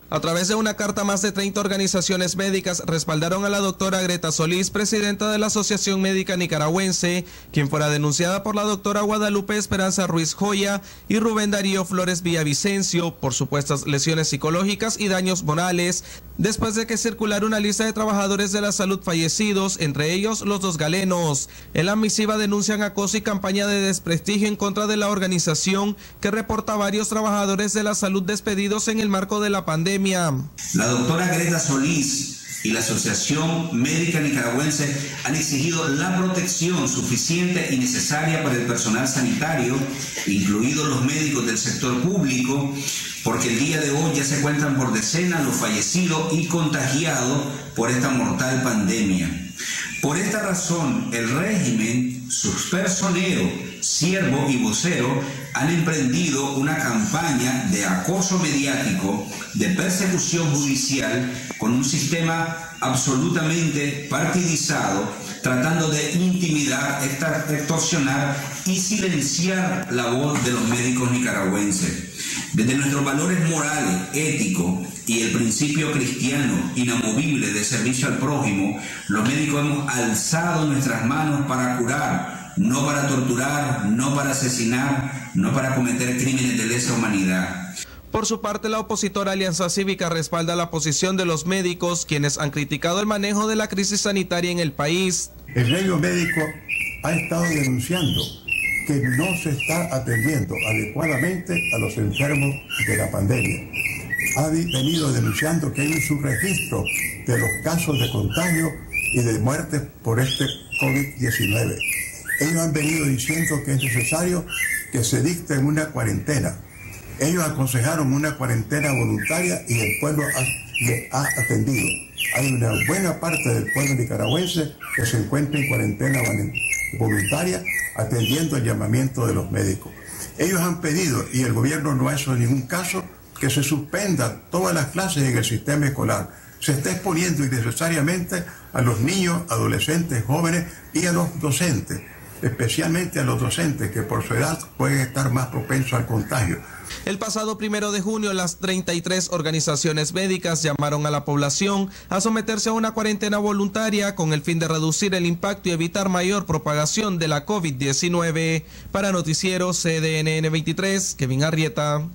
A través de una carta, más de 30 organizaciones médicas respaldaron a la doctora Greta Solís, presidenta de la Asociación Médica Nicaragüense, quien fuera denunciada por la doctora Guadalupe Esperanza Ruiz Joya y Rubén Darío Flores Villavicencio por supuestas lesiones psicológicas y daños morales, después de que circulara una lista de trabajadores de la salud fallecidos, entre ellos los dos galenos. En la misiva denuncian acoso y campaña de desprestigio en contra de la organización, que reporta varios trabajadores de la salud despedidos en el marco de la pandemia. La doctora Greta Solís y la Asociación Médica Nicaragüense han exigido la protección suficiente y necesaria para el personal sanitario, incluidos los médicos del sector público, porque el día de hoy ya se cuentan por decenas los fallecidos y contagiados por esta mortal pandemia. Por esta razón, el régimen, sus personeros, siervos y voceros han emprendido una campaña de acoso mediático, de persecución judicial, con un sistema absolutamente partidizado, tratando de intimidar, extorsionar y silenciar la voz de los médicos nicaragüenses. Desde nuestros valores morales, éticos y el principio cristiano inamovible de servicio al prójimo, los médicos hemos alzado nuestras manos para curar, no para torturar, no para asesinar, no para cometer crímenes de lesa humanidad. Por su parte, la opositora Alianza Cívica respalda la posición de los médicos, quienes han criticado el manejo de la crisis sanitaria en el país. El gremio médico ha estado denunciando que no se está atendiendo adecuadamente a los enfermos de la pandemia. Ha venido denunciando que hay un subregistro de los casos de contagio y de muerte por este COVID-19. Ellos han venido diciendo que es necesario que se dicte una cuarentena. Ellos aconsejaron una cuarentena voluntaria y el pueblo le ha atendido. Hay una buena parte del pueblo nicaragüense que se encuentra en cuarentena voluntaria atendiendo el llamamiento de los médicos. Ellos han pedido, y el gobierno no ha hecho en ningún caso, que se suspendan todas las clases en el sistema escolar. Se está exponiendo innecesariamente a los niños, adolescentes, jóvenes y a los docentes, especialmente a los docentes que por su edad pueden estar más propensos al contagio. El pasado 1 de junio, las 33 organizaciones médicas llamaron a la población a someterse a una cuarentena voluntaria con el fin de reducir el impacto y evitar mayor propagación de la COVID-19. Para Noticiero CNN 23, Kevin Arrieta.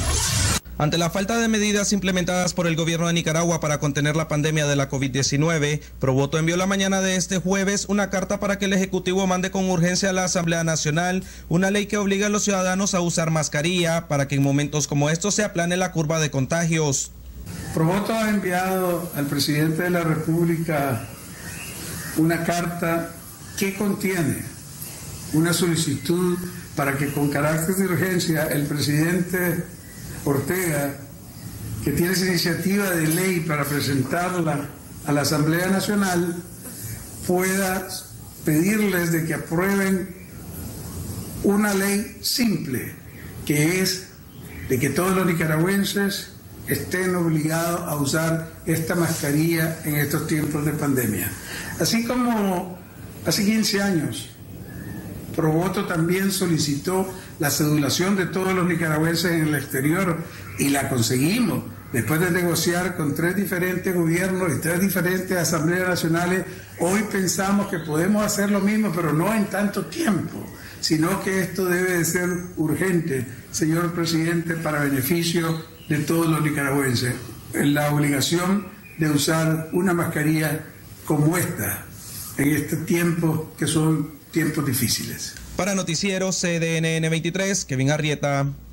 Ante la falta de medidas implementadas por el gobierno de Nicaragua para contener la pandemia de la COVID-19, Provoto envió la mañana de este jueves una carta para que el Ejecutivo mande con urgencia a la Asamblea Nacional una ley que obliga a los ciudadanos a usar mascarilla para que en momentos como estos se aplane la curva de contagios. Provoto ha enviado al presidente de la República una carta que contiene una solicitud para que con carácter de urgencia el presidente Ortega, que tiene esa iniciativa de ley para presentarla a la Asamblea Nacional, pueda pedirles de que aprueben una ley simple, que es de que todos los nicaragüenses estén obligados a usar esta mascarilla en estos tiempos de pandemia. Así como hace 15 años, Provoto también solicitó la cedulación de todos los nicaragüenses en el exterior y la conseguimos después de negociar con 3 diferentes gobiernos y 3 diferentes asambleas nacionales. Hoy pensamos que podemos hacer lo mismo, pero no en tanto tiempo, sino que esto debe de ser urgente, señor presidente, para beneficio de todos los nicaragüenses. La obligación de usar una mascarilla como esta en este tiempo que son tiempos difíciles. Para Noticiero CNN 23, Kevin Arrieta.